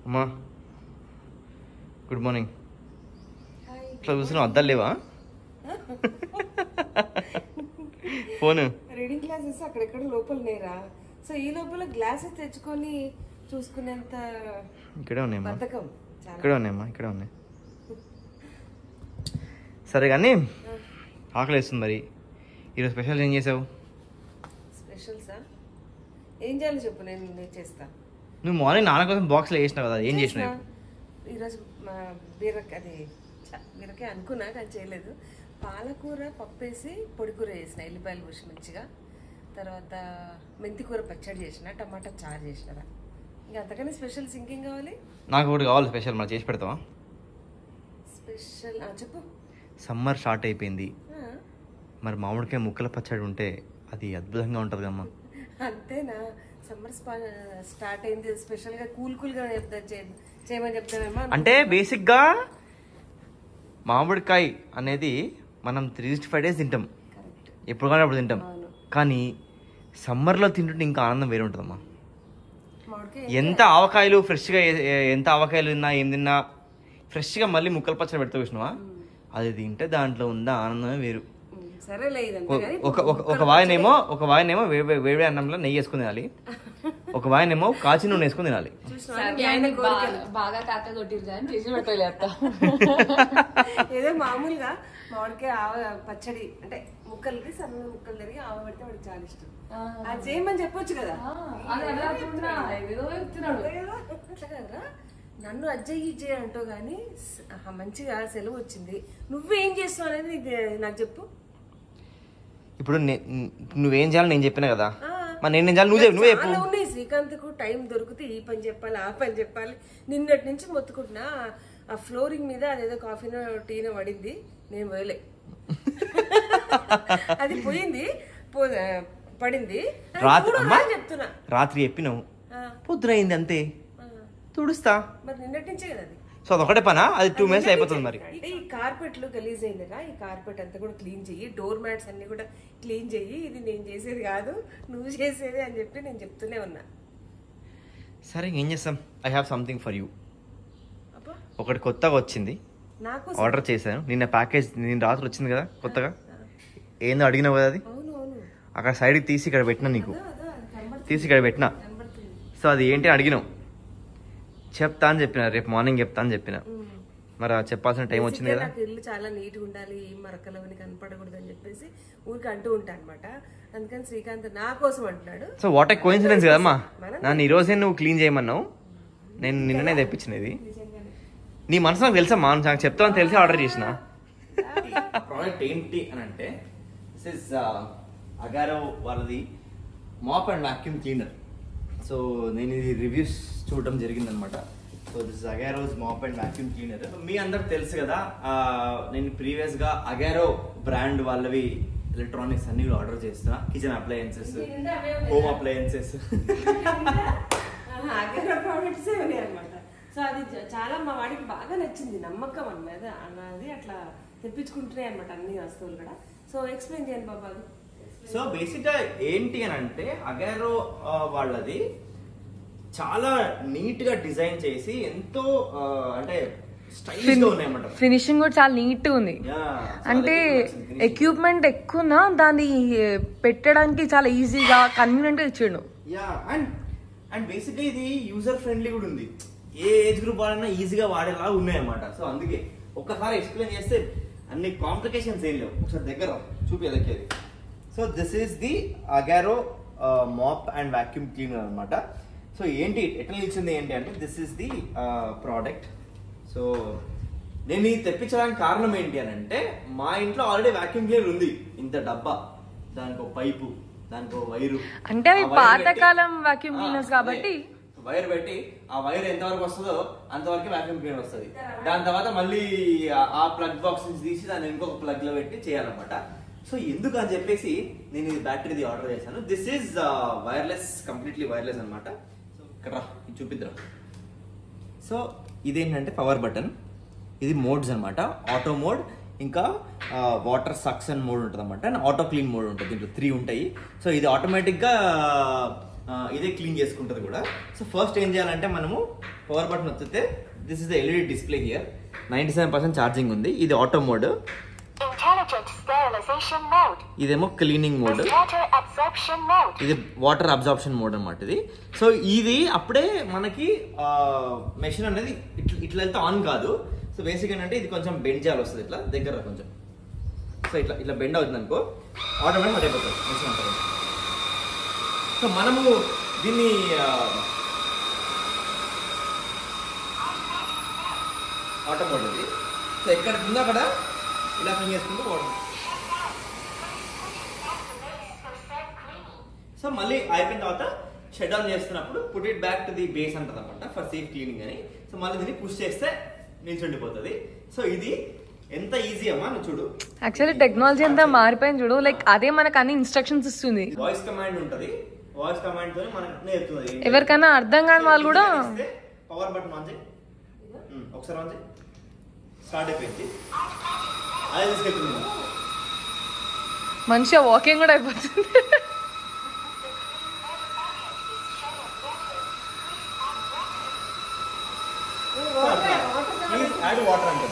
అమ్మా good morning. ఇట్లా చూసిన అద్దాలు లేవా? ఫోన్ రీడింగ్ క్లాసెస్ అక్కడెక్కడ లోపల లేరా? సో ఈ లోపల గ్లాసెస్ తెచ్చుకొని చూసుకునేంత ఇక్కడే ఉన్నాయమ్మా, బద్ధకం. ఇక్కడే ఉన్నాయమ్మా, ఇక్కడే ఉన్నాయి. సరే కానీ ఆకలి వేస్తుంది. మరి ఈరోజు స్పెషల్ ఏం చేసావు? స్పెషల్సా? ఏం చేయాలో చెప్పు, నేను చేస్తా. నువ్వు మార్నింగ్ నాన్న కోసం బాక్స్లో వేసినావు కదా, ఏం చేసినావు? ఈరోజు బీరకాయ అనుకున్నా కానీ చేయలేదు. పాలకూర పప్పు వేసి పొడికూర చేసిన, ఎల్లిపాయలు పోసి మంచిగా. తర్వాత మెంతికూర పచ్చడి చేసిన, టమాటా చారు చేసిన. ఇంకా అంతకన్నా స్పెషల్స్ ఇంకేం కావాలి? నాకు ఒకటి కావాలి స్పెషల్, మరి చేసి పెడతావా? స్పెషల్ చెప్పు. సమ్మర్ స్టార్ట్ అయిపోయింది, మరి మామిడికాయ ముక్కల పచ్చడి ఉంటే అది అద్భుతంగా ఉంటుంది కమ్మా. అంతేనా? సమ్మర్ స్టార్ట్ అయింది, స్పెషల్గా కూల్గా చేయమని చెప్తామేమో. అంటే బేసిక్గా మామిడికాయ అనేది మనం 365 days తింటాం, ఎప్పుడు కానీ అప్పుడు తింటాం. కానీ సమ్మర్లో తింటుంటే ఇంకా ఆనందం వేరే ఉంటుందమ్మా. ఎంత ఆవకాయలు ఫ్రెష్గా, ఎంత ఆవకాయలు తిన్నా ఏం తిన్నా ఫ్రెష్గా మళ్ళీ ముక్కల పచ్చడి పెడతా చూసినావా, అది తింటే దాంట్లో ఉన్న ఆనందమే వేరు. ఒక వాయనేమో వేడి అన్నంలో నెయ్యి వేసుకుని తినాలి, ఒక వాయనేమో కాచి నూనె వేసుకుని తినాలి. బాగా కాక ఏదో మామూలుగా మామిడికాయ ఆవ పచ్చడి అంటే ముక్కలకి సన్న ముక్కలు తిరిగి ఆవ పెడితే వాడికి చాలా ఇష్టం. అది చేయమని చెప్పొచ్చు కదా. అట్లా కదా, నన్ను అజ్జయ్యి అంటావు కానీ మంచిగా సెలవు వచ్చింది, నువ్వేం చేస్తావు అనేది నాకు చెప్పు. ఇప్పుడు నువ్వేం చేయాలి నేను చెప్పినా కదా, మరి నేను చేయాలి నువ్వే చెప్పు. ఉన్నాయి శ్రీకాంత్ కు టైం దొరికితే ఈ పని చెప్పాలి ఆ పని చెప్పాలి. నిన్నటి నుంచి మొత్తుకుంటున్నా, ఆ ఫ్లోరింగ్ మీద అదేదో కాఫీనో టీనో పడింది, నేను పోయలే. అది పోయింది పడింది చెప్తున్నా. రాత్రి చెప్పినావు, పొద్దున అయింది అంతే, తుడుస్తా. మరి నిన్నటి నుంచే కదా అది. సో అదొకటే పనా, అది 2 minutes అయిపోతుంది. మరి ఈ కార్పెట్లు గలీజ్ అయిందిగా, ఈ కార్పెట్ అంతా కూడా క్లీన్ చెయ్యి, డోర్ మ్యాట్స్ అన్ని కూడా క్లీన్ చెయ్యి. ఇది నేను చేసేది కాదు, నువ్వు చేసేది అని చెప్పి నేను చెప్తూనే ఉన్నా. సరే ఏం చేస్తాం, I have something for you. ఒకటి కొత్తగా వచ్చింది, ఆర్డర్ చేశాను నిన్న. ప్యాకేజ్ నేను రాత్రి వచ్చింది కదా కొత్తగా, ఏందో అడిగినావు కదా, అది అక్కడ సైడ్కి తీసి ఇక్కడ పెట్టినా, నీకు తీసి ఇక్కడ పెట్టినా. సో అది ఏంటి అని అడిగినావు, చెప్తా అని చెప్పిన, రేపు మార్నింగ్ చెప్తా అని చెప్పిన. మరి చెప్పాల్సిన టైం వచ్చింది కదా. నాకు ఇల్లు చాలా నీట్గా ఉండాలి, ఏం మరకలవని కనపడకూడదు అని చెప్పేసి ఊరికి అంటూ ఉంటా అనమాట. అందుకని శ్రీకాంత్ నా కోసం అంటున్నాడు. సో వాట్ ఏ కోఇన్సిడెన్స్ కదమ్మా, నన్ను ఈ రోజే నువ్వు క్లీన్ చేయమన్నావు, నేను నిన్ననే తెప్పించినది. నీ మనసు నాకు తెలుసమ్మా, నాకు చెప్తావని తెలిసి ఆర్డర్ చేసిన. ప్రోడక్ట్ ఏంటి అని అంటే, దిస్ ఇస్ అగారో వాళ్ళది mop and vacuum cleaner. So నేను ఇది రివ్యూస్ చూడడం జరిగిందనమాట. So this Agaro's mop and vacuum cleaner. మీ అందరికి తెలుసు కదా, నేను ప్రీవియస్గా అగారో బ్రాండ్ వాళ్ళవి ఎలక్ట్రానిక్స్ అన్ని ఆర్డర్ చేస్తున్నా, kitchen appliances, home appliances. So అది చాలా మా వాడికి బాగా నచ్చింది, నమ్మకం అన్నది అన్నది అట్లా తెప్పించుకుంటున్నాయి అనమాట అన్ని వస్తువులు కూడా. సో ఎక్స్ప్లెయిన్ చేయండి బాబా అది. సో బేసిక్ గా ఏంటి అని అంటే, అగారో వాళ్ళది చాలా నీట్ గా డిజైన్ చేసి ఎంతో అంటే స్టైలిష్ గా ఉన్నాయన్నమాట. ఫినిషింగ్ కూడా చాలా నీట్ గా ఉంది. అంటే ఎక్విప్మెంట్ ఎక్కువ దాన్ని పెట్టడానికి చాలా ఈజీగా కన్వీనియంట్ గా ఇచ్చిండు. అండ్ బేసిక్ గా ఇది యూజర్ ఫ్రెండ్లీ కూడా ఉంది, ఏ ఏజ్ గ్రూప్ వాళ్ళైనా ఈజీగా వాడేలా ఉన్నాయన్నమాట. సో అందుకే ఒక్కసారి ఎక్స్ప్లెయిన్ చేస్తే అన్ని కాంప్లికేషన్స్ ఏం లేవు. ఒకసారి దగ్గర చూపేదక్కేది. So this is the Agaro mop and vacuum cleaner అనమాట. సో ఏంటి ఎట్లా నిలిచింది ఏంటి అంటే, this is the product. So నేను ఇది తెప్పించడానికి కారణం ఏంటి అని అంటే, మా ఇంట్లో ఆల్రెడీ వాక్యూమ్ క్లీనర్ ఉంది, ఇంత డబ్బా, దానికి ఒక పైపు, దానికి ఒక వైరు. అంటే అవి పాతకాలం వాక్యూమ్ క్లీనర్స్ కాబట్టి వైర్ పెట్టి ఆ వైర్ ఎంతవరకు వస్తుందో అంతవరకు వాక్యూమ్ క్లీనర్ వస్తుంది. దాని తర్వాత మళ్ళీ ఆ ప్లగ్ బాక్స్ నుంచి తీసి దాన్ని ఇంకొక ప్లగ్ లో పెట్టి చేయాలన్నమాట. సో ఎందుకు అని చెప్పేసి నేను ఇది బ్యాటరీది ఆర్డర్ చేశాను. This is wireless, completely wireless అనమాట. సో ఇక్కడ చూపిద్దాం. సో ఇదేంటంటే పవర్ బటన్, ఇది మోడ్స్ అనమాట, ఆటో మోడ్, ఇంకా వాటర్ సక్షన్ మోడ్ ఉంటుంది అనమాట, అండ్ ఆటో క్లీన్ మోడ్ ఉంటుంది. దీంట్లో 3 ఉంటాయి. సో ఇది ఆటోమేటిక్గా ఇదే క్లీన్ చేసుకుంటుంది కూడా. సో ఫస్ట్ ఏం చేయాలంటే మనము పవర్ బటన్ వస్తే this is the LED display here. 97% charging ఉంది. ఇది ఆటో మోడ్, ఇదేమో క్లీనింగ్ మోడ్, ఇది వాటర్ అబ్జార్ప్షన్ మోడ్ అనమాట ఇది. సో ఇది అప్పుడే మనకి మెషిన్ అనేది ఇట్లా వెళ్తే ఆన్ కాదు. సో బేసిక్ ఏంటంటే ఇది కొంచెం బెండ్ చేయాలి వస్తుంది, ఇట్లా దగ్గర కొంచెం. సో ఇట్లా బెండ్ అవుతుంది అనుకో, ఆటోమేటిక్ మట్ అయిపోతుంది మెషిన్ అంతా. సో మనము దీన్ని ఆటో మోడ్ ఇది. సో ఎక్కడ ఉందో అక్కడ ఇలా క్లీన్ చేసుకుంటూ పోవడం. సో మళ్ళీ అయిపోయిన తర్వాత షట్ డౌన్ చేస్తున్నప్పుడు put it back to the base అంటది అనమాట, ఫర్ సేఫ్ క్లీనింగ్ అని. సో మళ్ళీ దీన్ని పుష్ చేస్తే నిల్చుండిపోతుంది. సో ఇది ఎంత ఈజీ అమ్మా, నువ్వు చూడు. యాక్చువల్లీ టెక్నాలజీ అంతా మారిపోయింది చూడు, లైక్ అదే మనకు అన్ని ఇన్స్ట్రక్షన్స్ ఇస్తుంది. వాయిస్ కమాండ్ ఉంటది, వాయిస్ కమాండ్ తో మనకు నేర్పుతుంది. ఎవరికైనా అర్థం కాని వాళ్ళు కూడా పవర్ బటన్ ఆన్ చేయి, ఒకసారి ఆన్ చేయి, స్టార్ట్ అయిపోయింది. అదే తీసుకెళ్తుంది, మంచిగా వాకింగ్ కూడా అయిపోతుంది. ప్లీజ్ యాడ్ వాటర్ అంటుంది.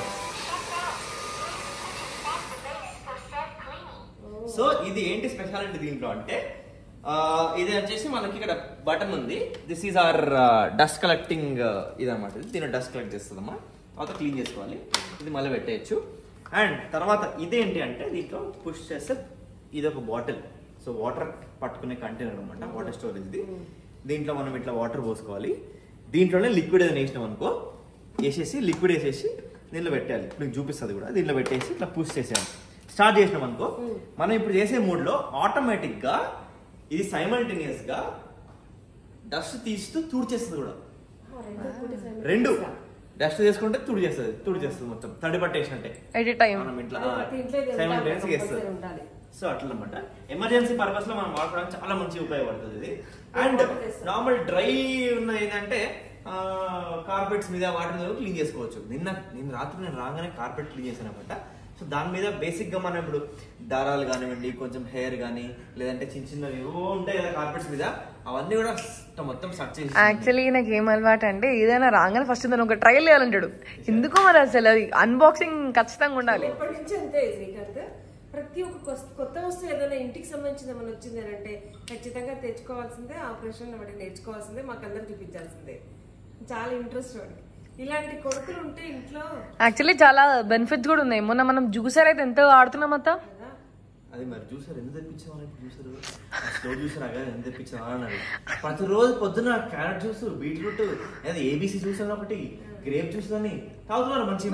సో ఇది ఏంటి స్పెషాలిటీ దీంట్లో అంటే, ఇది వచ్చేసి మనకి ఇక్కడ బటన్ ఉంది. This is our dust collecting ఇది అనమాట. దీన్ని డస్ట్ కలెక్ట్ చేస్తుందమ్మా, తర్వాత క్లీన్ చేసుకోవాలి. ఇది మళ్ళీ పెట్టేయచ్చు. అండ్ తర్వాత ఇదేంటి అంటే దీంట్లో పుష్ చేస్తే ఇది ఒక బాటిల్. సో వాటర్ పట్టుకునే కంటైనర్ అనమాట, వాటర్ స్టోరేజ్ ఇది. దీంట్లో మనం ఇట్లా వాటర్ పోసుకోవాలి. దీంట్లోనే లిక్విడ్ ఏదైనా వేసినాం అనుకో, వేసేసి లిక్విడ్ వేసేసి దీంట్లో పెట్టాలి. ఇప్పుడు మీకు చూపిస్తుంది కూడా. దీంట్లో పెట్టేసి ఇట్లా పుష్ చేసేయాలి. స్టార్ట్ చేసినాం అనుకో, మనం ఇప్పుడు చేసే మూడ్లో ఆటోమేటిక్ గా ఇది సైమల్టేనియస్ గా డస్ట్ తీస్తూ తుడిచేస్తుంది కూడా. రెండు డస్ట్ చేసుకుంటే తుడిచేస్తుంది మొత్తం, తడి పట్టేసినట్టే మనం ఇట్లా సైమల్టేనియస్ చేస్తుంది. సో అట్లా అనమాట. ఎమర్జెన్సీ పర్పస్ లో మనం వాడుకోవడానికి చాలా మంచి ఉపయోగపడుతుంది ఇది. అండ్ నార్మల్ డ్రై ఉన్నది ఏంటంటే కార్పెట్స్ మీద వాటి మీద క్లీన్ చేసుకోవచ్చు. నిన్న రాత్రి నేను రాగానే కార్పెట్ క్లీన్ చేశాను అనమాట. సో దాని మీద బేసిక్ గా మనం ఇప్పుడు దారాలు కానివ్వండి, కొంచెం హెయిర్ కానీ, లేదంటే చిన్న చిన్నవి ఉంటాయి కదా కార్పెట్స్ మీద, అవన్నీ కూడా మొత్తం సెర్చ్ చేసి. యాక్చువల్లీ నాకు ఏం అలవాటు అంటే ఏదైనా రాగానే ఫస్ట్ దాన్ని ఒక ట్రయల్ చేయాలంటాడు. ఎందుకో మరి అసలు అది అన్బాక్సింగ్ ఖచ్చితంగా ఉండాలి. ఎప్పటి నుంచి అంతే శ్రీకాంత్, ప్రతి ఒక్క కొత్త వస్తువు ఏదైనా ఇంటికి సంబంధించిన ఏమైనా వచ్చింది అంటే ఖచ్చితంగా తెచ్చుకోవాల్సిందే, ఆ ప్రశ్నలు వాటికి నేర్చుకోవాల్సిందే, మాకందరూ చూపించాల్సిందే. చాలా ఇంట్రెస్ట్ వాడికి. ఇలాంటి కొడుకులు ఉంటే ఇంట్లో యాక్చువల్లీ చాలా బెనిఫిట్స్ కూడా ఉన్నాయి. మొన్న మనం జ్యూసర్ అయితే ఎంత ఆడుతున్నాం అత్త. అది మరి జ్యూసర్ ఎందుకు తెప్పించామని, జ్యూసర్ స్లో జ్యూసర్ అగా ఎందుకు తెప్పించామని అన్నది. ప్రతిరోజు పొద్దున క్యారెట్ జ్యూస్, బీట్రూట్, లేదా ఏబీసీ జ్యూస్ అని ఒకటి, గ్రేప్ జ్యూస్ అని తాగుతున్నారు మంచి.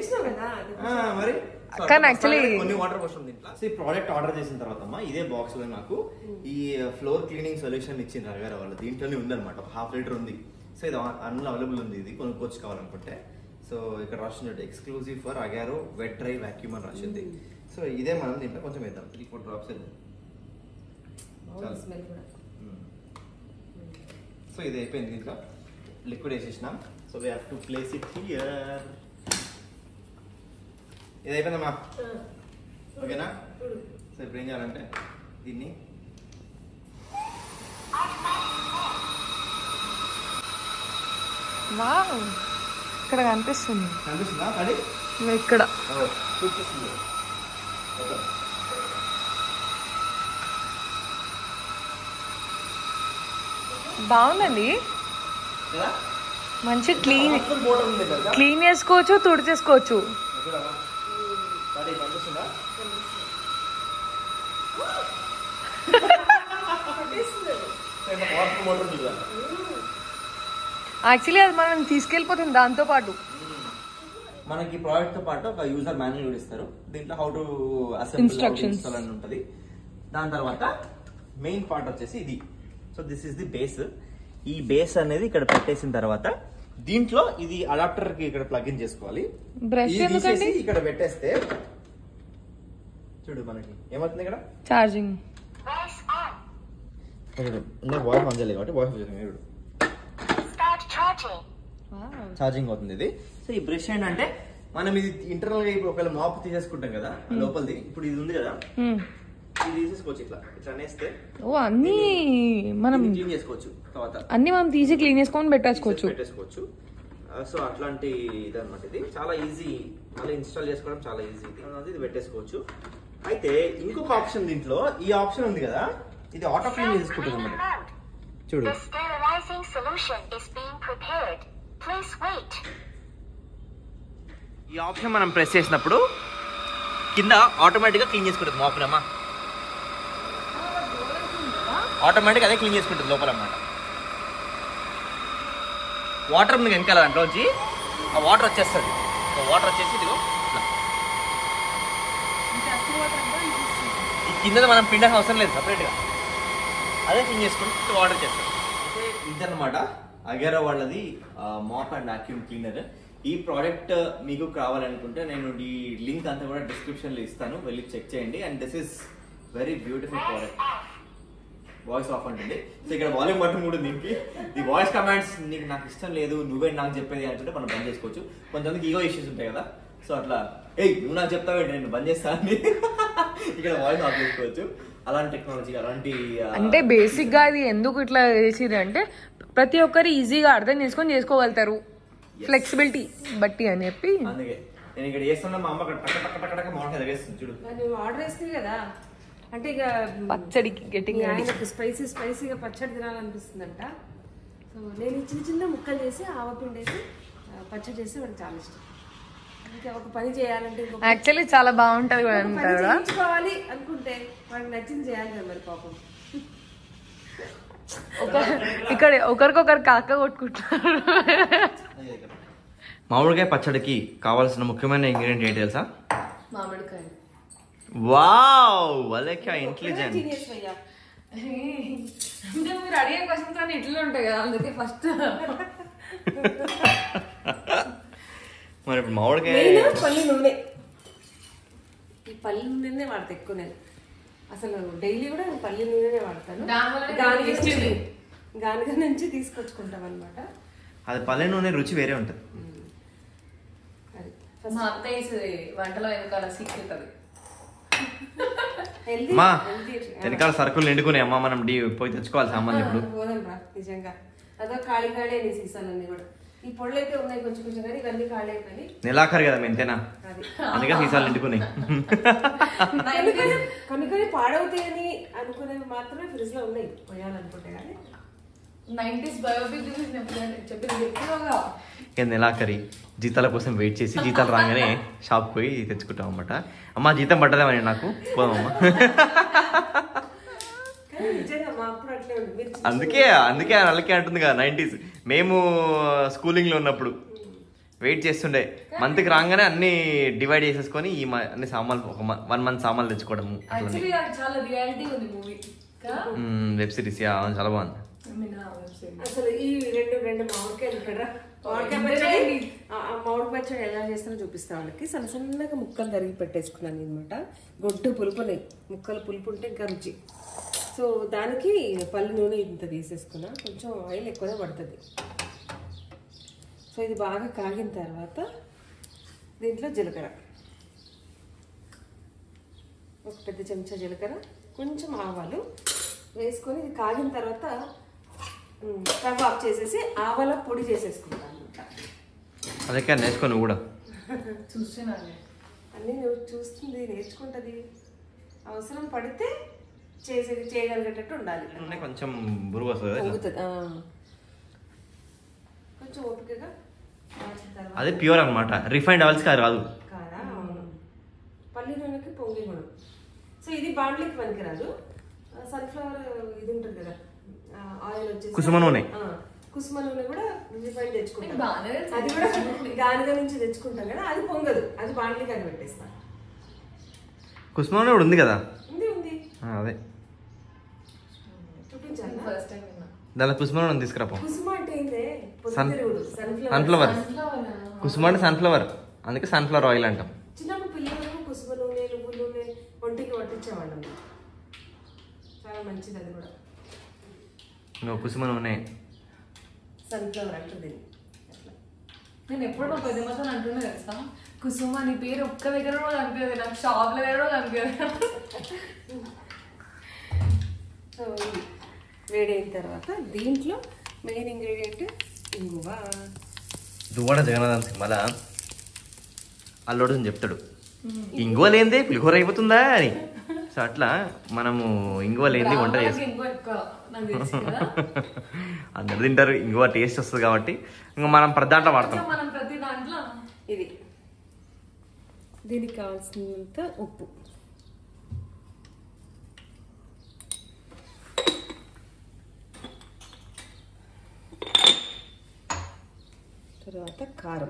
మరి కానీ యాక్చువల్లీ కొన్ని వాటర్ పోషన్ దీంట్లో. ఈ ప్రోడక్ట్ ఆర్డర్ చేసిన తర్వాత అమ్మా ఇదే బాక్స్ లో నాకు ఈ ఫ్లోర్ క్లీనింగ్ సొల్యూషన్ ఇచ్చింది రగారు వాళ్ళు. దీంట్లోనే ఉందన్నమాట, ఒక 1/2 లీటర్ ఉంది. సో ఇది అన్ని అవైలబుల్ ఉంది, ఇది కొనుక్కోవచ్చు కావాలనుకుంటే. సో ఇక్కడ రాసింది exclusive for Agaro wet dry vacuum అని రాసింది. సో ఇదే మనం దీంట్లో కొంచెం వేద్దాం, 3-4 డ్రాప్స్ వేద్దాం. సో ఇది అయిపోయింది, దీంట్లో లిక్విడ్ వేసేసినాం. So we have to place it here. ఇది అయిపోయిందమ్మా, ఓకేనా? సో ఇప్పుడు ఏం చేయాలంటే దీన్ని ఇక్కడ కనిపిస్తుంది, కనిపిస్తుందా? అది ఇక్కడ చూపిస్తుంది. బాగుందండి, మంచి క్లీన్ చేసుకోవచ్చు, తుడి చేసుకోవచ్చు. యాక్చువల్లీ అది మనం తీసుకెళ్ళిపోతుంది. దాంతో పాటు మనకి ప్రోడక్ట్ తో పాటు ఒక యూజర్ మాన్యువల్ కూడా ఇస్తారు. దీంట్లో హౌ టు ఇన్స్ట్రక్షన్స్ అని ఉంటుంది. దాని తర్వాత మెయిన్ పార్ట్ వచ్చేసి ఇది. So this is the base. ఈ బేస్ అనేది ఇక్కడ పెట్టేసిన తర్వాత దీంట్లో ఇది అడాప్టర్ కి ఇక్కడ ప్లగ్ ఇన్ చేసుకోవాలి. ఇక్కడ పెట్టేస్తే చూడు మనకి ఏమవుతుంది, ఇక్కడ ఛార్జింగ్ వాయిస్ ఆన్ చేయలేదు కాబట్టి వాయిస్ ఛార్జింగ్ అవుతుంది ఇది. సో ఈ బ్రష్ ఏంటంటే మనం ఇది ఇంటర్నల్ గా ఇప్పుడు ఒకవేళ మాప్ తీసేసుకుంటాం కదా లోపలిది, ఇప్పుడు ఇది ఉంది కదా, ఇది తీసేసుకోవచ్చు. ఇట్లా అనేస్తే అన్ని మనం క్లీన్ చేసుకోవచ్చు. తర్వాత అన్ని మనం తీసి క్లీన్ చేసుకొని పెట్టేసుకోవచ్చు. సో అట్లాంటి ఇదన్నమాట. ఇది చాలా ఈజీ, మళ్ళీ ఇన్స్టాల్ చేసుకోవడం చాలా ఈజీ. ఇది పెట్టేసుకోవచ్చు. అయితే ఇంకొక ఆప్షన్ దీంట్లో, ఈ ఆప్షన్ ఉంది కదా, ఇది ఆటో క్లీన్ చేసుకుంటుంది అన్నమాట. చూడు, ఈ ఆప్షన్ మనం ప్రెస్ చేసినప్పుడు కింద ఆటోమేటిక్గా క్లీన్ చేసుకుంటుంది మోపునమ్మా. ఆటోమేటిక్గా అదే క్లీన్ చేసుకుంటుంది లోపల అన్నమాట. వాటర్ ఉంది వెనకాల, దాంట్లోంచి ఆ వాటర్ వచ్చేస్తుంది. వాటర్ వచ్చేసి ఇదిగో ఈ కింద మనం పిండాల్సిన అవసరం లేదు, సపరేట్గా అదే క్లీన్ చేసుకుంటే వాటర్ చేస్తుంది. అంటే ఇదన్నమాట అగేరా వాళ్ళది మాప్ అండ్ వాక్యూమ్ క్లీనర్. ఈ ప్రోడక్ట్ మీకు కావాలనుకుంటే నేను ఈ లింక్ అంతా కూడా డిస్క్రిప్షన్లో ఇస్తాను, వెళ్ళి చెక్ చేయండి. And this is very beautiful product. Voice off అంటుంది. సో ఇక్కడ వాల్యూమ్ బటన్ కూడా ఉంది. ఈ వాయిస్ కమాండ్స్ నీకు నాకు ఇష్టం లేదు, నువ్వే నాకు చెప్పేది అంటుంటే మనం బంద్ చేసుకోవచ్చు. కొంతమందికి ఈగో ఇష్యూస్ ఉంటాయి కదా, సో అట్లా నువ్వు నాకు చెప్తావేంటి, నేను బంద్ చేస్తాను ఇక్కడ వాయిస్ ఆఫ్ చేసుకోవచ్చు. అలాంటి టెక్నాలజీ, అలాంటి అంటే బేసిక్ గా ఇది ఎందుకు ఇట్లా చేసిరు అంటే ప్రతి ఒక్కరు ఈజీగా అర్థం చేసుకొని చేసుకోగలుగుతారు, ఫ్లెక్సిబిలిటీ బట్టి అని చెప్పి. అందుకే నేను ఇక్కడ చేస్తున్నా. మా అమ్మ టక్క మామిడికాయ వేస్తుంది చూడు. ఆర్డర్ వేస్తుంది కదా, అంటే ఇక పచ్చడికి గెట్టింగ్ ఆయనకు స్పైసీగా పచ్చడి తినాలనిపిస్తుందంట. సో నేను చిన్న ముక్కలు చేసి ఆవపిండి వేసి పచ్చడి చేసి వాడికి చాలా ఇష్టం. ఇంకా ఒక పని చేయాలంటే యాక్చువల్లీ చాలా బాగుంటది చేయించుకోవాలి అనుకుంటే వాడికి నచ్చింది చేయాలి కదా మరి పాపం. ఇక్కడ ఒకరికొకరు కాక కొట్టుకుంటారు. మామిడికాయ పచ్చడికి కావాల్సిన ముఖ్యమైన ఇంగ్రీడియంట్ ఏంటి తెలుసా? మామిడికాయ. వావ్, వలేక్యా ఇంటెలిజెంట్. అంటే మీరు అడిగే క్వశ్చన్స్ అన్ని ఇట్లా ఉంటాయి కదా, అందుకే ఫస్ట్. మరి ఇప్పుడు మామిడికాయ పల్లి నూనె, ఈ పల్లి నూనెనే వాడతా ఎక్కువ. నేను అసలు డైలీ కూడా నేను పల్లి నూనెనే వాడతాను. గానుగ నుంచి తీసుకొచ్చుకుంటాం అనమాట. అది పల్లె నూనె రుచి వేరే ఉంటుంది. మా అత్త వేసేది వంటలో వెనకాల సీక్రెట్ అది. మా వెనకాల సరుకులు నిండుకున్నాయి అమ్మా, మనం పోయి తెచ్చుకోవాలి సామాన్లు. ఇప్పుడు పోదాం రా, నిజంగా అదో ఖాళీ అని సీసాలన్నీ కూడా. ఈ పొళ్ళు అయితే ఉన్నాయి కొంచెం కానీ ఇవన్నీ ఖాళీ అయిపోయి. నెలాఖరు కదా మెంతేనా, అందుకే సీసాలు నిండుకున్నాయి. కొన్ని పాడవుతాయని అనుకునేవి మాత్రమే ఫ్రిడ్జ్ లో ఉన్నాయి పోయాలనుకుంటే. కానీ 90s బయోపిక్ చెప్పింది నెలాఖరి జీతాల కోసం వెయిట్ చేసి జీతాలు రాగానే షాప్ పోయి తెచ్చుకుంటాం అన్నమాట. అమ్మా జీతం పడ్డదేమని నాకు పోదమ్మా. అందుకే అలాగే అంటుంది కదా 90s. మేము స్కూలింగ్ లో ఉన్నప్పుడు వెయిట్ చేస్తుండే, మంత్కి రాగానే అన్ని డివైడ్ చేసేసుకొని ఈ అన్ని సామాన్లు ఒక 1 month సామాన్లు తెచ్చుకోవడం. వెబ్ సిరీస్ చాలా బాగుంది. అసలు ఈ రెండు మామిడికాయలు ఇక్కడ మామిడి పచ్చడి ఎలా చేస్తానో చూపిస్తా వాళ్ళకి. సన్నగా ముక్కలు తరిగి పెట్టేసుకున్నాను అనమాట. గొడ్డు పులుపున్నాయి, ముక్కలు పులుపు ఉంటే ఇంకా రుచి. సో దానికి పల్లి నూనె ఇంత తీసేసుకున్నా, కొంచెం ఆయిల్ ఎక్కువనే పడుతుంది. సో ఇది బాగా కాగిన తర్వాత దీంట్లో జీలకర్ర, ఒక పెద్ద చెంచా జీలకర్ర, కొంచెం ఆవాలు వేసుకొని ఇది కాగిన తర్వాత స్టవ్ ఆఫ్ చేసేసి ఆవాల పొడి చేసేసుకుంటాను అనమాట. అదే నేర్చుకో నువ్వు కూడా. చూస్తున్నాను అన్నీ, నువ్వు చూస్తుంది నేర్చుకుంటుంది. అవసరం పడితే చేయగలిగేటట్టు ఉండాలి. కొంచెం బురుగు వస్తుంది, కొంచెం ఓపికగా. అదే ప్యూర్ అనమాట, రిఫైండ్ ఆయిల్స్ కాదు కాదా? పల్లి నూనెకి పొంగి కూడా. సో ఇది బాండ్లీకి పనికిరాదు. సన్ఫ్లవర్ ఇది ఉంటుంది కదా ఆయిల్ వచ్చేసి కుసుమ నూనె కూడా రిఫైండ్ తెచ్చుకుంటాం. అది కూడా గానుగ నుంచి తెచ్చుకుంటాం కదా, అది పొంగదు, అది బాండ్లీకి అని పెట్టేస్తాం. కుసుమ నూనె కూడా ఉంది కదా, ఉంది. అదే చూపించాలి. దాని కుసుమ నూనె తీసుకురా. కుసుమ అంటే ఏంటే సన్ఫ్లవర్. కుసుమ అంటే సన్ఫ్లవర్, అందుకే సన్ఫ్లవర్ ఆయిల్ అంటాం. చిన్నప్పుడు పిల్లలకు కుసుమ నూనె, నువ్వుల నూనె ఒంటికి పట్టించేవాళ్ళం. చాలా మంచిది అది కూడా. కుసుమ నూనె సన్ఫ్లవర్ అంటుంది. నేను ఎప్పుడు మా పెద్ద మొత్తం అంటున్నా తెలుసా, కుసుమ నీ పేరు ఒక్క దగ్గర కూడా కనిపించదు, నాకు షాప్ల దగ్గర కూడా కనిపించదు. సో వేడైన తర్వాత దీంట్లో మెయిన్ ఇంగ్రీడియంట్ ఇంగువ. దువ్వాడ జగన్నాథం సినిమాలో అల్లుడు అని చెప్తాడు ఇంగువ లేనిదే పులిహోర అయిపోతుందా అని. సో అట్లా మనము ఇంగువ లేనిది వంట చేస్తాం. అందరు తింటారు, ఇంగువ టేస్ట్ వస్తుంది కాబట్టి ఇంకా మనం ప్రతి దాంట్లో వాడతాం. ఇది దీనికి కావాల్సినంత ఉప్పు, తర్వాత కారం,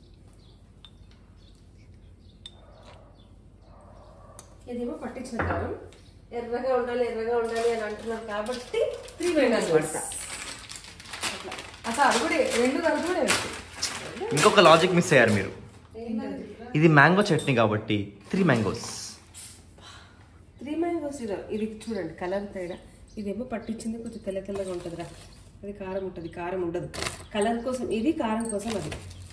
ఇదేమో పట్టించిన కారం. ఎర్రగా ఉండాలి అని అంటున్నారు కాబట్టి 3 మైనస్ పడతా. అసలు అది కూడా 2 కలిపి కూడా ఇంకొక లాజిక్ మిస్ అయ్యారు మీరు. ఇది మ్యాంగో చట్నీ కాబట్టి 3 మ్యాంగోస్. 3 మ్యాంగోస్. ఇది చూడండి కలర్ తేడా. ఇదేమో పట్టించింది కొంచెం తెల్లగా ఉంటుందిరా, అది కారం ఉంటుంది, కారం ఉండదు. కలర్ కోసం ఇది, కారం కోసం అది.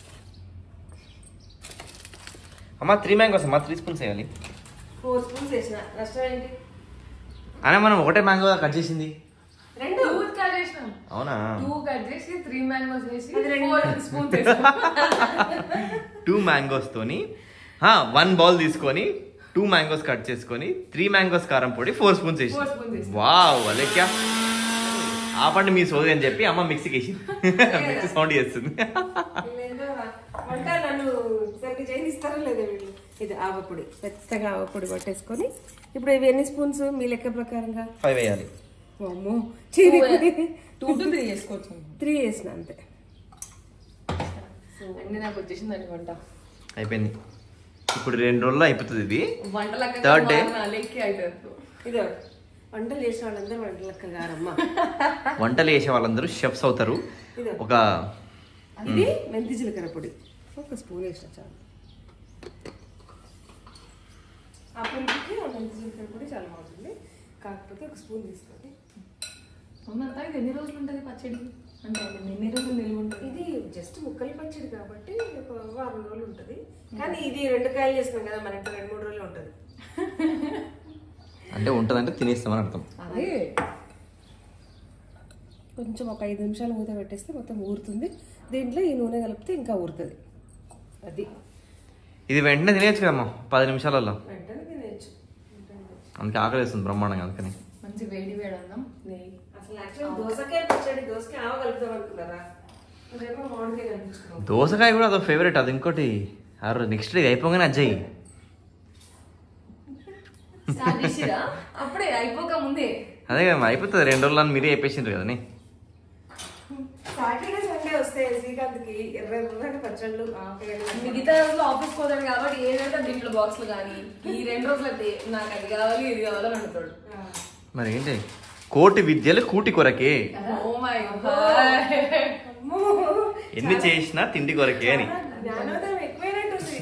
అమ్మా 3 మ్యాంగోస్ అమ్మా, 3 స్పూన్స్ వేయాలి. 4 స్పూన్స్ వేసిన నష్టం ఏంటి? అయినా మనం ఒకటే మ్యాంగో కట్ చేసింది. 2 కట్ చేసినాం. అవునా? 2 కట్ చేసి 3 మ్యాంగోస్ వేసి 4 స్పూన్స్ వేసాం. 2 మ్యాంగోస్ తోని 1 బౌల్ తీసుకొని 2 మ్యాంగోస్ కట్ చేసుకొని 3 మ్యాంగోస్ కారం పొడి 4 స్పూన్స్ వేసి. వావ్ అలేక్యా ఆపండి మీ సోది అని చెప్పి అమ్మ మిక్సీకి వేసింది. మిక్సీ సౌండ్ చేస్తుంది. వంట నన్ను సరిగ్గా చేయిస్తారో లేదో వీళ్ళు. ఇది ఆవపొడి, మెత్తగా ఆవపొడి పట్టేసుకొని ఇప్పుడు ఇవి ఎన్ని స్పూన్స్ మీ లెక్క ప్రకారంగా? 5 వేయాలి. అమ్మో 2 to 3 చేసుకోవచ్చు. 3 వేసిన అంతే. అన్నీ నాకు వచ్చేసిందండి వంట. అయిపోయింది. ఇప్పుడు 2 రోజుల్లో అయిపోతుంది ఇది. వంటలక్క థర్డ్ డే ఇదో వంటలు చేసే వాళ్ళందరూ వంటలక్క గారమ్మా. వంటలు చేసే వాళ్ళందరూ షెఫ్స్ అవుతారు. ఒక ఇది మెంతి జీలకర్ర పొడి 1 స్పూన్ వేసిన చాలు. ఆ పులుపుకి ఆ మెంతి జీలకర్ర పొడి చాలా బాగుంటుంది. కాకపోతే 1 స్పూన్ తీసుకోండి. అవునంతా ఇది ఎన్ని రోజులు ఉంటుంది పచ్చడి? అంటే ఎన్ని రోజులు నిల్వ ఉంటుంది? ఇది జస్ట్ ముక్కలు పచ్చడి కాబట్టి ఒక 6 రోజులు ఉంటుంది. కానీ ఇది 2 కాయలు చేసినాం కదా, మనకి 2-3 రోజులు ఉంటుంది. అంటే ఉంటుందంటే తినేస్తామని అర్థం. అదే కొంచెం ఒక 5 నిమిషాలు మూత పెట్టేస్తే మొత్తం ఊరుతుంది. దీంట్లో ఈ నూనె కలిపితే ఇంకా ఊరుతుంది. అది ఇది వెంటనే తినేయచ్చు కదమ్మా 10 నిమిషాలలో. వెంటనే తినేయచ్చు. అందుకే ఆకలిస్తుంది బ్రహ్మాండంగా. అందుకని మంచి వేడి అన్నం నెయ్యి. అసలు యాక్చువల్లీ దోసకాయ పచ్చడి, దోసకాయ ఆవ కలుపుదాం అనుకున్నారా? అదేమో మామిడికాయ కనిపించుకున్నాం. దోసకాయ కూడా అదో ఫేవరెట్. అది ఇంకోటి నెక్స్ట్ డే అయిపోగానే అజ్జయ్యి. అప్పుడే అయిపోక ముందే అదే కదా అయిపోతుంది. 2 రోజులు అని మీరే అయిపోయిండ్రు కదని. సాటర్డే సండే వస్తే శ్రీకాంత్కి ఎర్ర పచ్చళ్ళు మిగతా రోజులు ఆఫీస్ పోతాడు కాబట్టి ఏదైతే దీంట్లో బాక్స్లు కానీ ఈ 2 రోజులైతే నాకు అది కావాలి ఇది కావాలని అంటాడు. మరి ఏంటి కోటి విద్యలు కూటి కొరకే. ఓ మై గాడ్, ఎన్ని చేసినా తిండి కొరకే అని. జ్ఞానోదయం ఎక్కువైనట్టుంది.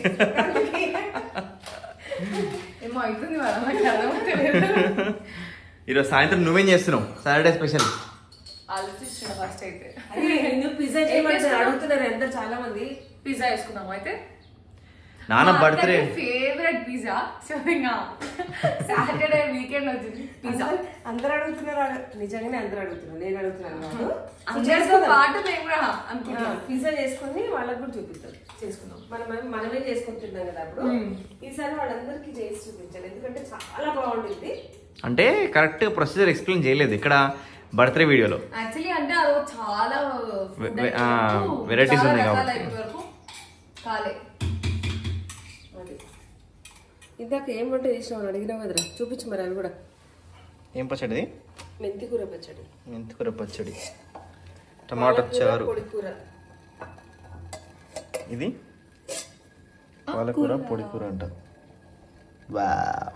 ఏమో అవుతుంది మేడం. ఈరోజు సాయంత్రం నువ్వేం చేస్తున్నావు? సాటర్డే స్పెషల్ ఆలోచిస్తున్నా. ఫస్ట్ అయితే పిజ్జా చేయమంటే అడుగుతున్నారు ఎంత చాలా మంది. పిజ్జా వేసుకున్నాము. అయితే నాన్న బర్త్డే ఫేవరెట్ పిజ్జా. సో ఇంకా సాటర్డే వీకెండ్ వచ్చింది పిజ్జా. అందరు అడుగుతున్నారు, నిజంగానే అందరు అడుగుతున్నారు. నేను అడుగుతున్నాను అందరితో పాటు మేము కూడా అనుకుంటున్నాం పిజ్జా చేసుకుని వాళ్ళకి కూడా చూపిస్తాం. చేసుకున్నాం మనమే చేసుకొని తిన్నాం కదా అప్పుడు. ఈసారి వాళ్ళందరికీ చేసి చూపించాలి, ఎందుకంటే చాలా బాగుంటుంది. అంటే కరెక్ట్ ప్రొసీజర్ ఎక్స్ప్లెయిన్ చేయలేదు ఇక్కడ బర్త్డే వీడియోలో. యాక్చువల్లీ అంటే అది చాలా వెరైటీస్ ఉన్నాయి కాబట్టి కాలే. ఇందాక ఏం వంట చేసినావు అడిగినావు కదరా, చూపించు మరి అవి కూడా. ఏం పచ్చడి? మెంతికూర పచ్చడి. మెంతికూర పచ్చడి, టమాటా చారు, పొడి కూర. ఇది పాలకూర పొడి కూర అంట. వావ్,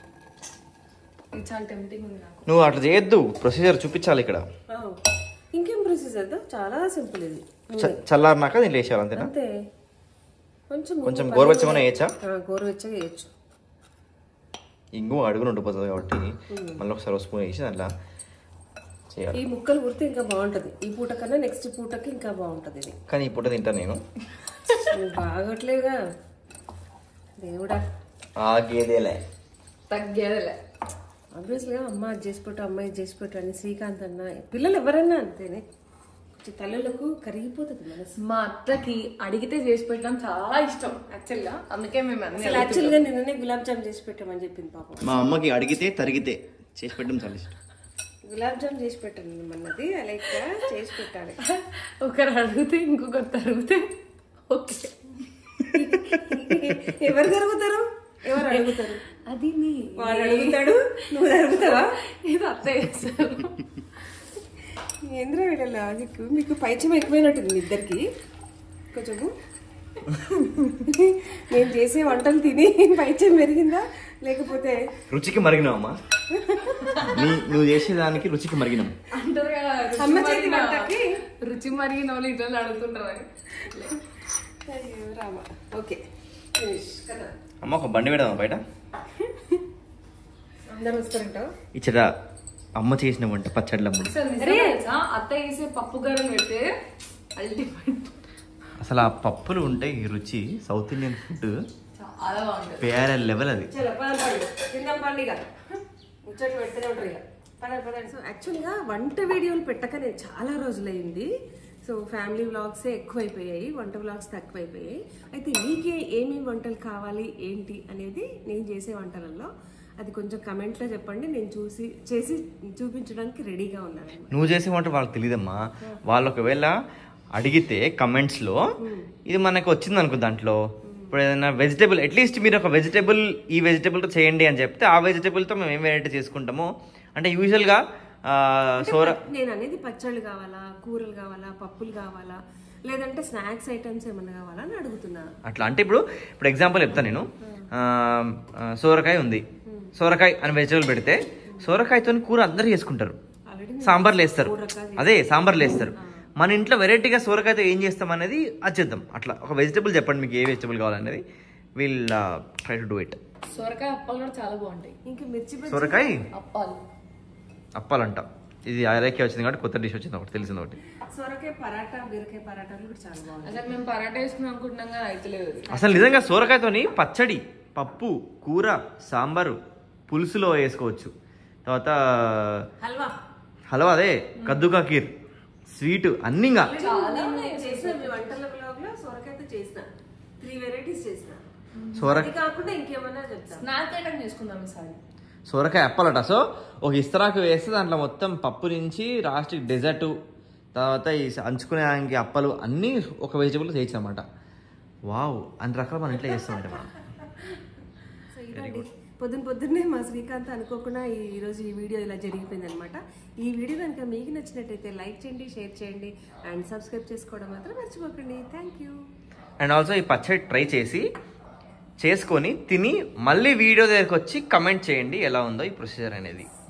చాలా టెంప్టింగ్ ఉంది నాకు. నువ్వు అట్లా చేయొద్దు, ప్రొసీజర్ చూపించాలి ఇక్కడ. ఇంకేం ప్రొసీజర్? చాలా సింపుల్ ఇది. చల్లారినాక దీన్ని వేసేయాలి అంతేనా? అంతే. కొంచెం గోరువెచ్చగా వేయచ్చా? గోరువెచ్చగా వేయచ్చు. ఇంగు అడుగును ఉండిపోతుంది కాబట్టి మళ్ళీ ఒకసారి స్పూన్ వేసి దాంట్లో చేయాలి. ఈ ముక్కలు ఉడితే ఇంకా బాగుంటది. ఈ పూట కన్నా నెక్స్ట్ పూటకి ఇంకా బాగుంటది ఇది. కానీ ఈ పూట తింటా నేను. బాగట్లేదుగా దేవుడా. ఆ గేదేలే తగ్గేదేలే. ఆబ్వియస్గా అమ్మ అది చేసి పెట్టు, అమ్మాయి చేసి పెట్టు అని శ్రీకాంత్ అన్న, పిల్లలు ఎవరైనా అంతేనే. తల్లులకు కరిగిపోతుంది మనసు. మా అత్తకి అడిగితే చేసి పెట్టడం చాలా ఇష్టం యాక్చువల్గా, అందుకే మేము అన్ని అసలు యాక్చువల్గా నిన్ననే గులాబ్ జామ్ చేసి పెట్టామని చెప్పింది పాపం. మా అమ్మకి అడిగితే తరిగితే చేసి పెట్టడం చాలా ఇష్టం. గులాబ్ జామ్ చేసి పెట్టాను మన్నది, లైక్ చేసి పెట్టాలి. ఒకరు అడిగితే ఇంకొకరు తరిగితే ఓకే. ఎవరు జరుగుతారు, ఎవరు అడుగుతారు? అది వాడు అడుగుతాడు, నువ్వు అడుగుతావా? ఇది అత్త చేస్తారు. ఏంద్ర వీళ్ళ లాజిక్. మీకు పైచం ఎక్కువైనట్టుంది మీ ఇద్దరికి కొంచెము. నేను చేసే వంటలు తిని పైచం పెరిగిందా లేకపోతే రుచికి మరిగినావమ్మా? నువ్వు చేసేదానికి రుచికి మరిగినాం అంటారు కదా, అమ్మ చేతి వంటకి రుచి మరిగిన వాళ్ళు ఇట్లా అడుగుతుంటారు. అయ్యో రామ. ఓకే కదా, అమ్మ ఒక బండి పెడదామా బయట? అందరూ వస్తారంటావు? ఇచ్చట అమ్మ చేసిన వంట పచ్చడిల అమ్ముడు. అత్త వేసే పప్పు గారెలు పెడితే అల్టిమేట్. అసలు ఆ పప్పులు ఉంటాయి రుచి. సౌత్ ఇండియన్ ఫుడ్ చాలా బాగుంటుంది, వేరే లెవెల్ అది. చలో పదండి, తిందాం పండుగ. ముచ్చట్లు పెడుతూనే ఉంటారు ఇక. పదండి. సో యాక్చువల్గా వంట వీడియోలు పెట్టక నేను చాలా రోజులైంది. సో ఫ్యామిలీ వ్లాగ్సే ఎక్కువైపోయాయి, వంట వ్లాగ్స్ తక్కువైపోయాయి. అయితే నీకే ఏమేమి వంటలు కావాలి ఏంటి అనేది నేను చేసే వంటలలో అది కొంచెం కమెంట్లో చెప్పండి, నేను చేసి చూపించడానికి రెడీగా ఉన్నాను. నువ్వు చేసే వంట వాళ్ళకి తెలియదమ్మా. వాళ్ళు ఒకవేళ అడిగితే కమెంట్స్లో ఇది మనకు వచ్చింది అనుకో, దాంట్లో ఇప్పుడు ఏదైనా వెజిటేబుల్ అట్లీస్ట్ మీరు ఒక వెజిటేబుల్ ఈ వెజిటేబుల్తో చేయండి అని చెప్తే ఆ వెజిటేబుల్తో మేము ఏం వెరైటీ చేసుకుంటామో. అంటే యూజువల్గా నేను అనేది పచ్చళ్ళు కావాలా, కూరలు కావాలా, పప్పులు కావాలా, లేదంటే స్నాక్స్ ఐటమ్స్ ఏమన్నా కావాలా అని అడుగుతున్నా. అట్లా అంటే ఇప్పుడు ఎగ్జాంపుల్ చెప్తాను నేను. సోరకాయ ఉంది, సోరకాయ అని వెజిటేబుల్ పెడితే సోరకాయతో కూర అందరు చేసుకుంటారు, సాంబార్లు వేస్తారు. అదే సాంబార్లు వేస్తారు. మన ఇంట్లో వెరైటీగా సోరకాయతో ఏం చేస్తాం అనేది అది చేద్దాం. అట్లా ఒక వెజిటేబుల్ చెప్పండి మీకు ఏ వెజిటేబుల్ కావాలనేది. Will try to do it. సొరకాయ అప్పాలు కూడా చాలా బాగుంటాయి. ఇంకా మిర్చి సోరకాయ అప్పాలంట. ఇది అరేకే వచ్చింది కాబట్టి కొత్త డిష్ వచ్చింది, ఒకటి తెలిసింది ఒకటి. సొరకాయ పరాటా, బీరకాయ పరాటాలు కూడా చాలా బాగుంటాయి. అసలు మేము పరాటా వేసుకుని అనుకుంటున్నాం కానీ అయితలేదు. అసలు నిజంగా సోరకాయతోని పచ్చడి, పప్పు, కూర, సాంబారు, పులుసులో వేసుకోవచ్చు. తర్వాత హల్వా, అదే కద్దుకా కీర్, స్వీట్ అన్ని. చేసిన మీ వంటల బ్లాగ్ లో సొరకాయతో చేసిన 3 వెరైటీస్ చేసిన. సోరకాయ కాకుండా ఇంకేమన్నా చెప్తా. స్నాక్ ఐటమ్ చేసుకుందాం ఈసారి. సోరకాయ అప్పాలట. సో ఒక ఇస్తరాకు వేస్తే దాంట్లో మొత్తం పప్పు నుంచి లాస్ట్ డెజర్ట్, తర్వాత ఈ అంచుకునేదానికి అప్పలు అన్నీ ఒక వెజిటబుల్ చేయొచ్చు అనమాట. వావ్, అన్ని రకాలు మన ఇంట్లో చేస్తామంటే మనం. పొద్దున్నే మా శ్రీకాంత్ అనుకోకుండా ఈరోజు ఈ వీడియో ఇలా జరిగిపోయింది అనమాట. ఈ వీడియో కనుక మీకు నచ్చినట్టయితే లైక్ చేయండి, షేర్ చేయండి అండ్ సబ్స్క్రైబ్ చేసుకోవడం మాత్రం మర్చిపోకండి. Thank you. అండ్ ఆల్సో ఈ పచ్చడి ట్రై చేసుకొని తిని మళ్ళీ వీడియో దగ్గరికి వచ్చి కమెంట్ చేయండి ఎలా ఉందో ఈ ప్రొసీజర్ అనేది.